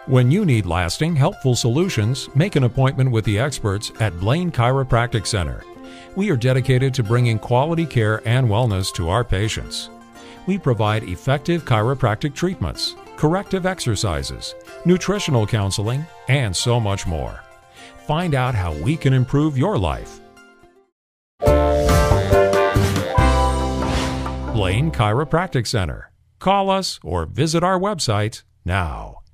When you need lasting, helpful solutions, make an appointment with the experts at Blaine Chiropractic Center. We are dedicated to bringing quality care and wellness to our patients. We provide effective chiropractic treatments, corrective exercises, nutritional counseling, and so much more. Find out how we can improve your life. Blaine Chiropractic Center. Call us or visit our website now.